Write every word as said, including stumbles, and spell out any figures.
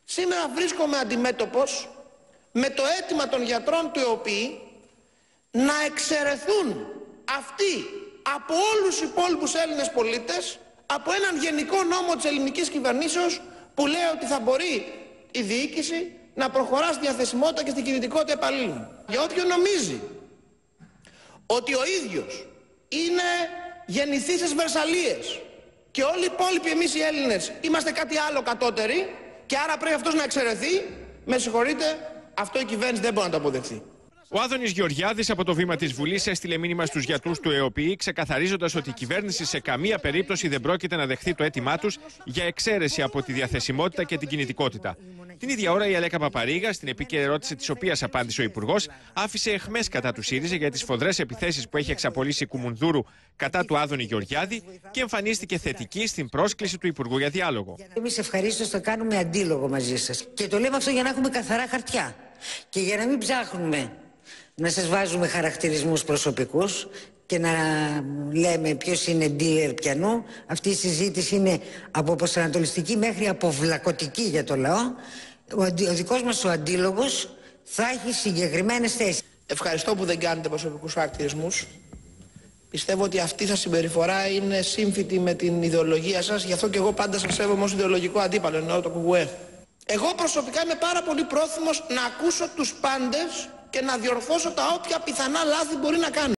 Σήμερα βρίσκομαι αντιμέτωπος με το αίτημα των γιατρών του ΕΟΠΗ να εξαιρεθούν αυτοί από όλους τους υπόλοιπους Έλληνες πολίτες από έναν γενικό νόμο της ελληνικής κυβερνήσεως που λέει ότι θα μπορεί η διοίκηση να προχωρά στη διαθεσιμότητα και στην κινητικότητα υπαλλήλων. Για όποιον νομίζει ότι ο ίδιος είναι γεννηθής στις Βερσαλίες και όλοι οι υπόλοιποι εμείς οι Έλληνες είμαστε κάτι άλλο κατώτεροι και άρα πρέπει αυτός να εξαιρεθεί, με συγχωρείτε, αυτό η κυβέρνηση δεν μπορεί να το αποδεχθεί. Ο Άδωνης Γεωργιάδης από το βήμα της Βουλής έστειλε μήνυμα στους γιατρούς του ΕΟΠΗ, ξεκαθαρίζοντας ότι η κυβέρνηση σε καμία περίπτωση δεν πρόκειται να δεχθεί το αίτημά τους για εξαίρεση από τη διαθεσιμότητα και την κινητικότητα. Την ίδια ώρα η Αλέκα Παπαρίγα, στην επίκαιρη ερώτηση της οποίας απάντησε ο Υπουργός, άφησε εχμές κατά του ΣΥΡΙΖΑ για τις σφοδρές επιθέσεις που έχει εξαπολύσει η Κουμουνδούρου κατά του Άδωνη Γεωργιάδη και εμφανίστηκε θετική στην πρόσκληση του Υπουργού για διάλογο. Εμείς ευχαρίστως θα κάνουμε αντίλογο μαζί σας. Και το λέμε αυτό για να έχουμε καθαρά χαρτιά και για να μην ψάχνουμε να σας βάζουμε χαρακτηρισμούς προσωπικούς και να λέμε ποιος είναι dealer πιανού. Αυτή η συζήτηση είναι από προσανατολιστική μέχρι αποβλακωτική για το λαό. Ο, ο δικός μας ο αντίλογος θα έχει συγκεκριμένες θέσεις. Ευχαριστώ που δεν κάνετε προσωπικούς χαρακτηρισμούς. Πιστεύω ότι αυτή σας συμπεριφορά είναι σύμφυτη με την ιδεολογία σας, γι' αυτό και εγώ πάντα σας σέβομαι ως ιδεολογικό αντίπαλο, εννοώ το ΚΚΕ. Εγώ προσωπικά είμαι πάρα πολύ πρόθυμος να ακούσω τους πάντες και να διορθώσω τα όποια πιθανά λάθη μπορεί να κάνω.